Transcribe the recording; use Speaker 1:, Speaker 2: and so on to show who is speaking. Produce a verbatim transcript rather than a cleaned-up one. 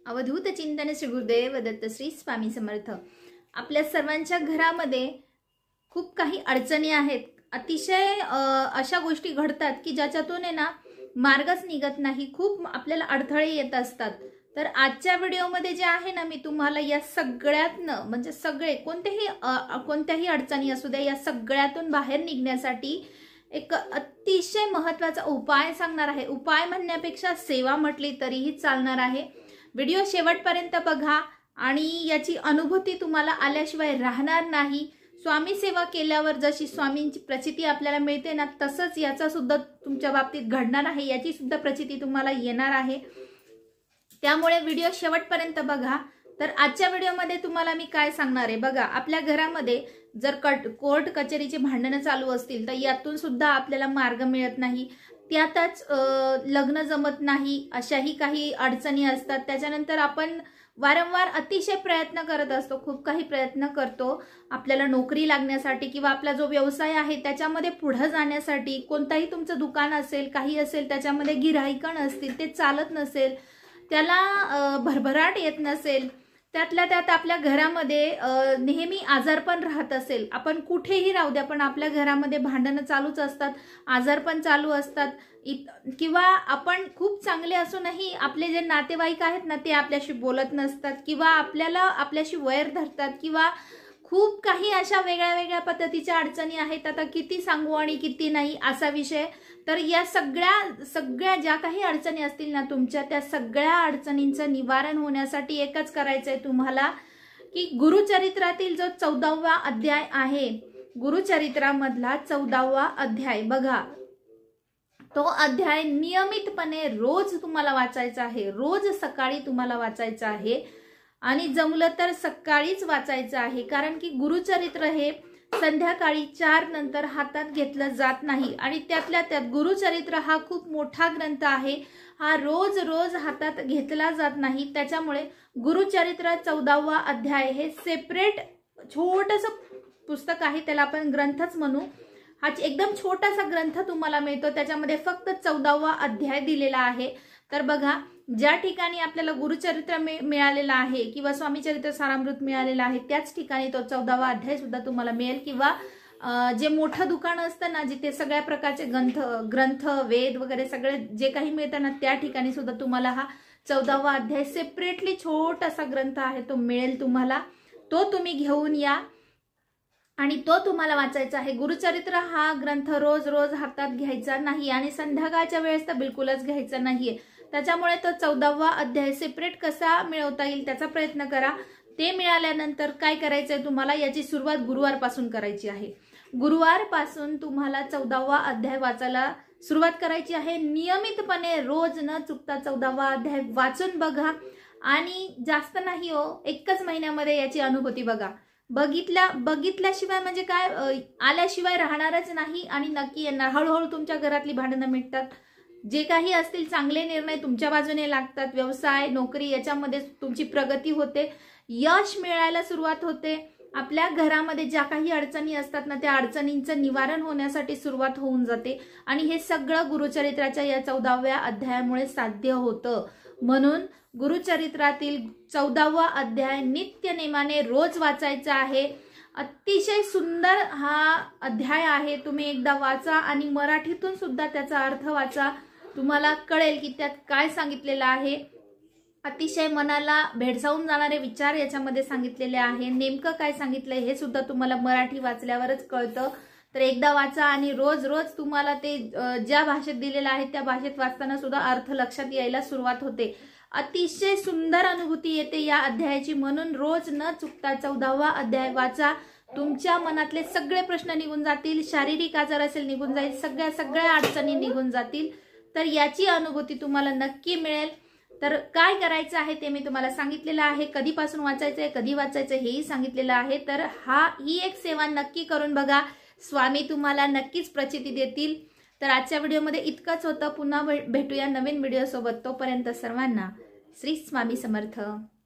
Speaker 1: अवधूत चिंतन श्री गुरुदेव दत्त श्री स्वामी समर्थ। आपल्या सर्वांच्या घरामध्ये खूप काही अडचणी आहेत, अतिशय अशा गोष्टी घडतात की ज्याच्यातून आहे ना मार्गच निघत नाही, खूप आपल्याला अडथळे येत असतात। तर आजच्या व्हिडिओमध्ये जे आहे ना मी तुम्हाला या सगळ्यातनं म्हणजे सगळे कोणतेही कोणत्याही अडचणी असू द्या या सगळ्यातून बाहेर निघण्यासाठी एक अतिशय महत्त्वाचा उपाय सांगणार आहे। उपाय म्हणण्यापेक्षा सेवा म्हटली तरीही चालणार आहे। व्हिडिओ शेवटपर्यंत बघा आणि याची अनुभूती तुम्हाला आल्याशिवाय राहणार नाही। स्वामी सेवा केल्यावर जशी स्वामींची प्रचिती आपल्याला मिळते ना तसंच याचा सुद्धा तुमच्या बाबतीत घडणार आहे, याची सुद्धा प्रचिती तुम्हाला येणार आहे। त्यामुळे व्हिडिओ शेवटपर्यंत बघा। तर आजच्या व्हिडिओमध्ये तुम्हाला मी काय सांगणार आहे बघा, आपल्या घरामध्ये जर कट कोर्ट कचेरीची भांडणं चालू असतील तर यातून सुद्धा आपल्याला मार्ग मिळत नाही, त्यातच लग्न जमत नाही, अशाही काही अडचणी असतात। त्याच्यानंतर आपण वारंवार अतिशय प्रयत्न करत असतो, खूप काही प्रयत्न करतो आपल्याला नोकरी लागण्यासाठी किंवा आपला जो व्यवसाय आहे त्याच्यामध्ये पुढे जाण्यासाठी। कोणताही तुमचं दुकान असेल काही असेल त्याच्यामध्ये गिऱ्हाईकं असतील, ते चालत नसेल, त्याला भरभराट येत नसेल, त्यातल्या त्यात आपल्या घरामध्ये नेहमी आजारपण राहत असेल, आपण कुठेही राहू द्या पण आपल्या घरामध्ये भांडणं चालूच असतात, आजारपण चालू असतात, किंवा आपण खूप चांगले असूनही आपले जे नातेवाईक आहेत ना ते आपल्याशी बोलत नसतात किंवा आपल्याला आपल्याशी वैर धरतात, किंवा खूप काही अशा वेगळ्या वेगळ्या पद्धतीच्या अडचणी आहेत। आता किती सांगू आणि किती नाही असा विषय। तर या सगळ्या सगळ्या ज्या काही अडचणी असतील ना तुमच्या, त्या सगळ्या अडचणींचं निवारण होण्यासाठी एकच करायचंय तुम्हाला की गुरुचरित्रातील जो चौदावा अध्याय आहे, गुरुचरित्रामधला चौदावा अध्याय बघा, तो अध्याय नियमितपणे रोज तुम्हाला वाचायचा आहे। रोज सकाळी तुम्हाला वाचायचा आहे आणि जमलं तर सकाळीच वाचायचं आहे, कारण की गुरुचरित्र हे संध्याकाळी चार नंतर हातात घेतलं जात नाही आणि त्यातल्या त्यात गुरुचरित्र हा खूप मोठा ग्रंथ आहे, हा रोज रोज हातात घेतला जात नाही। त्याच्यामुळे गुरुचरित्र चौदावा अध्याय हे सेपरेट छोटंसं पुस्तक आहे, त्याला आपण ग्रंथच म्हणू। हा एकदम छोटासा ग्रंथ तुम्हाला मिळतो, त्याच्यामध्ये फक्त चौदावा अध्याय दिलेला आहे। तर बघा, ज्या ठिकाणी आपल्याला गुरुचरित्र मिळालेला आहे किंवा स्वामी चरित्र सारामृत मिळालेला आहे त्याच ठिकाणी तो चौदावा अध्याय सुद्धा तुम्हाला मिळेल, किंवा जे मोठं दुकान असतं ना जिथे सगळ्या प्रकारचे ग्रंथ ग्रंथ वेद वगैरे सगळे जे काही मिळतं ना त्या ठिकाणी सुद्धा तुम्हाला हा चौदावा अध्याय सेपरेटली छोटासा ग्रंथ आहे तो मिळेल तुम्हाला। तो तुम्ही घेऊन या आणि तो तुम्हाला वाचायचा आहे। गुरुचरित्र हा ग्रंथ रोज रोज हातात घ्यायचा नाही आणि संध्याकाळच्या वेळेस तर बिलकुलच घ्यायचा नाहीये। त्याच्यामुळे तो चौदावा अध्याय सेपरेट कसा मिळवता येईल त्याचा प्रयत्न करा। ते मिळाल्यानंतर काय करायचंय तुम्हाला, याची सुरुवात गुरुवारपासून करायची आहे। गुरुवारपासून तुम्हाला चौदावा अध्याय वाचायला सुरुवात करायची आहे। नियमितपणे रोज न चुकता चौदावा अध्याय वाचून बघा आणि जास्त नाही हो, एकच महिन्यामध्ये याची अनुभूती बघा। बघितल्या बघितल्याशिवाय म्हणजे काय, आल्याशिवाय राहणारच नाही आणि नक्की येणार। हळूहळू तुमच्या घरातली भांडणं मिटतात, जे काही असतील चांगले निर्णय तुमच्या बाजूने लागतात, व्यवसाय नोकरी याच्यामध्ये तुमची प्रगती होते, यश मिळायला सुरुवात होते। आपल्या घरामध्ये ज्या काही अडचणी असतात ना त्या अडचणींचं निवारण होण्यासाठी सुरुवात होऊन जाते आणि हे सगळं गुरुचरित्राच्या या चौदाव्या अध्यायामुळे साध्य होतं। म्हणून गुरुचरित्रातील चौदावा अध्याय नित्य नेमाने रोज वाचायचा आहे। अतिशय सुंदर हा अध्याय आहे, तुम्ही एकदा वाचा आणि मराठीतून सुद्धा त्याचा अर्थ वाचा, तुम्हाला कळेल की त्यात काय सांगितलेलं आहे। अतिशय मनाला भेडसावून जाणारे विचार याच्यामध्ये सांगितलेले आहे, नेमकं काय सांगितलंय हे सुद्धा तुम्हाला मराठी वाचल्यावरच कळतं। तर एकदा वाचा आणि रोज रोज तुम्हाला ते ज्या भाषेत दिलेलं आहे त्या भाषेत वाचताना सुद्धा अर्थ लक्षात यायला सुरुवात होते। अतिशय सुंदर अनुभूती येते या अध्यायाची, म्हणून रोज न चुकता चौदावा अध्याय वाचा। तुमच्या मनातले सगळे प्रश्न निघून जातील, शारीरिक आजार असेल निघून जाईल, सगळ्या सगळ्या अडचणी निघून जातील। तर याची अनुभूती तुम्हाला नक्की मिळेल। तर काय करायचं आहे ते मी तुम्हाला सांगितलेलं आहे, कधीपासून वाचायचं आहे कधी वाचायचं हेही सांगितलेलं आहे। तर हा ही एक सेवा नक्की करून बघा, स्वामी तुम्हाला नक्कीच प्रचिती देतील। तर आजच्या व्हिडिओमध्ये इतकंच होतं, पुन्हा भेटूया नवीन व्हिडिओ सोबत, तोपर्यंत सर्वांना श्री स्वामी समर्थ।